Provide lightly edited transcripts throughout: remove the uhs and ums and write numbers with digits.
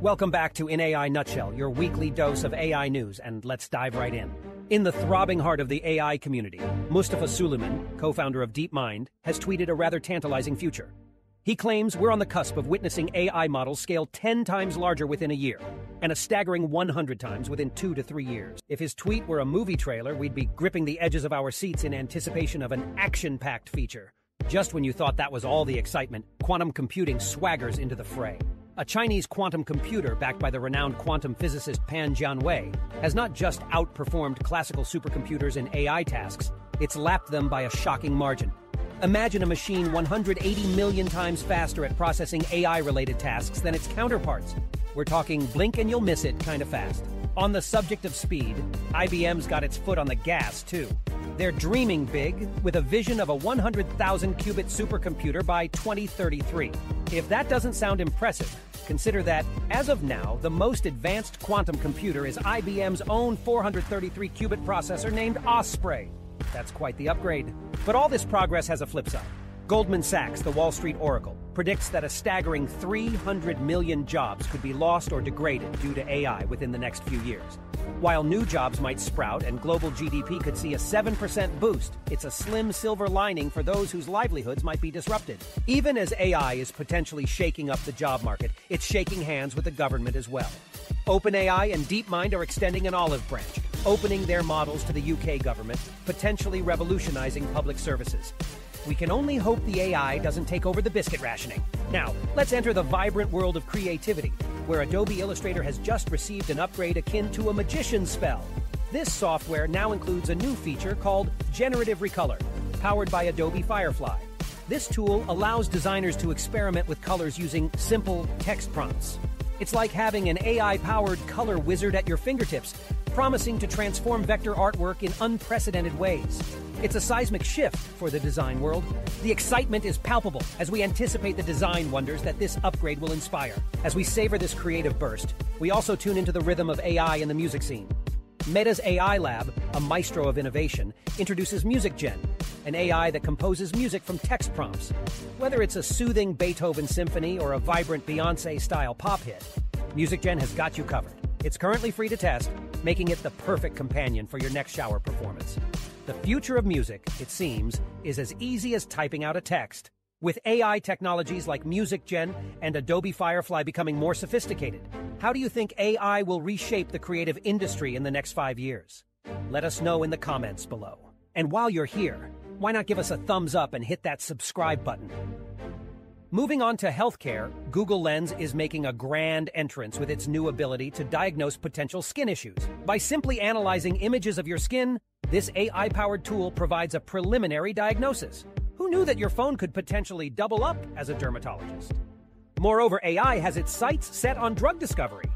Welcome back to In AI Nutshell, your weekly dose of AI news, and let's dive right in. In the throbbing heart of the AI community, Mustafa Suleyman, co-founder of DeepMind, has tweeted a rather tantalizing future. He claims we're on the cusp of witnessing AI models scale 10 times larger within a year, and a staggering 100 times within 2 to 3 years. If his tweet were a movie trailer, we'd be gripping the edges of our seats in anticipation of an action-packed feature. Just when you thought that was all the excitement, quantum computing swaggers into the fray. A Chinese quantum computer backed by the renowned quantum physicist Pan Jianwei has not just outperformed classical supercomputers in AI tasks, it's lapped them by a shocking margin. Imagine a machine 180 million times faster at processing AI-related tasks than its counterparts. We're talking blink and you'll miss it kind of fast. On the subject of speed, IBM's got its foot on the gas, too. They're dreaming big, with a vision of a 100,000-qubit supercomputer by 2033. If that doesn't sound impressive, consider that, as of now, the most advanced quantum computer is IBM's own 433-qubit processor named Osprey. That's quite the upgrade. But all this progress has a flip side. Goldman Sachs, the Wall Street Oracle, predicts that a staggering 300 million jobs could be lost or degraded due to AI within the next few years. While new jobs might sprout and global GDP could see a 7% boost, it's a slim silver lining for those whose livelihoods might be disrupted. Even as AI is potentially shaking up the job market, it's shaking hands with the government as well. OpenAI and DeepMind are extending an olive branch, opening their models to the UK government, potentially revolutionizing public services. We can only hope the AI doesn't take over the biscuit rationing. Now, let's enter the vibrant world of creativity, where Adobe Illustrator has just received an upgrade akin to a magician's spell. This software now includes a new feature called Generative Recolor, powered by Adobe Firefly. This tool allows designers to experiment with colors using simple text prompts. It's like having an AI-powered color wizard at your fingertips, promising to transform vector artwork in unprecedented ways. It's a seismic shift for the design world. The excitement is palpable as we anticipate the design wonders that this upgrade will inspire. As we savor this creative burst, we also tune into the rhythm of AI in the music scene. Meta's AI Lab, a maestro of innovation, introduces MusicGen, an AI that composes music from text prompts. Whether it's a soothing Beethoven symphony or a vibrant Beyoncé-style pop hit, MusicGen has got you covered. It's currently free to test, making it the perfect companion for your next shower performance. The future of music, it seems, is as easy as typing out a text. With AI technologies like MusicGen and Adobe Firefly becoming more sophisticated, how do you think AI will reshape the creative industry in the next 5 years? Let us know in the comments below. And while you're here, why not give us a thumbs up and hit that subscribe button? Moving on to healthcare, Google Lens is making a grand entrance with its new ability to diagnose potential skin issues. By simply analyzing images of your skin, this AI-powered tool provides a preliminary diagnosis. Who knew that your phone could potentially double up as a dermatologist? Moreover, AI has its sights set on drug discovery.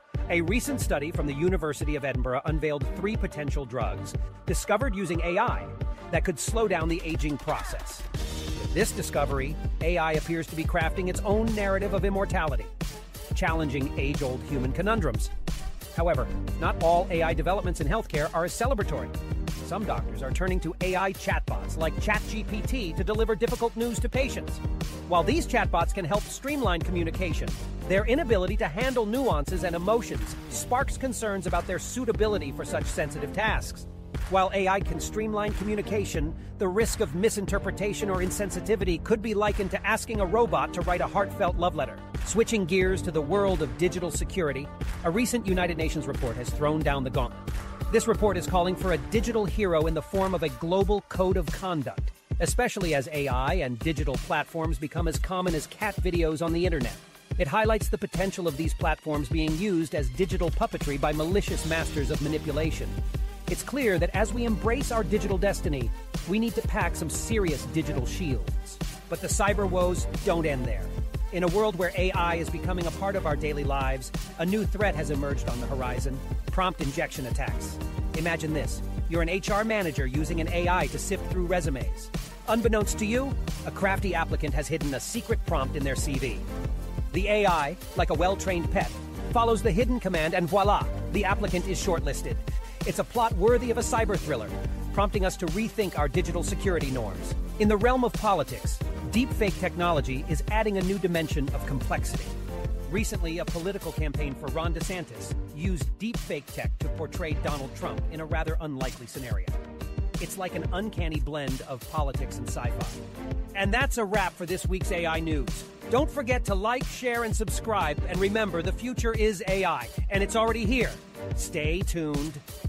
A recent study from the University of Edinburgh unveiled 3 potential drugs discovered using AI that could slow down the aging process. With this discovery, AI appears to be crafting its own narrative of immortality, challenging age-old human conundrums. However, not all AI developments in healthcare are as celebratory. Some doctors are turning to AI chatbots like ChatGPT to deliver difficult news to patients. While these chatbots can help streamline communication, their inability to handle nuances and emotions sparks concerns about their suitability for such sensitive tasks. While AI can streamline communication, the risk of misinterpretation or insensitivity could be likened to asking a robot to write a heartfelt love letter. Switching gears to the world of digital security, a recent United Nations report has thrown down the gauntlet. This report is calling for a digital hero in the form of a global code of conduct, especially as AI and digital platforms become as common as cat videos on the internet. It highlights the potential of these platforms being used as digital puppetry by malicious masters of manipulation. It's clear that as we embrace our digital destiny, we need to pack some serious digital shields. But the cyber woes don't end there. In a world where AI is becoming a part of our daily lives, a new threat has emerged on the horizon: prompt injection attacks. Imagine this: you're an HR manager using an AI to sift through resumes. Unbeknownst to you, a crafty applicant has hidden a secret prompt in their CV. The AI, like a well-trained pet, follows the hidden command and voila, the applicant is shortlisted. It's a plot worthy of a cyber thriller, prompting us to rethink our digital security norms. In the realm of politics, deepfake technology is adding a new dimension of complexity. Recently, a political campaign for Ron DeSantis used deepfake tech to portray Donald Trump in a rather unlikely scenario. It's like an uncanny blend of politics and sci-fi. And that's a wrap for this week's AI News. Don't forget to like, share, and subscribe. And remember, the future is AI, and it's already here. Stay tuned.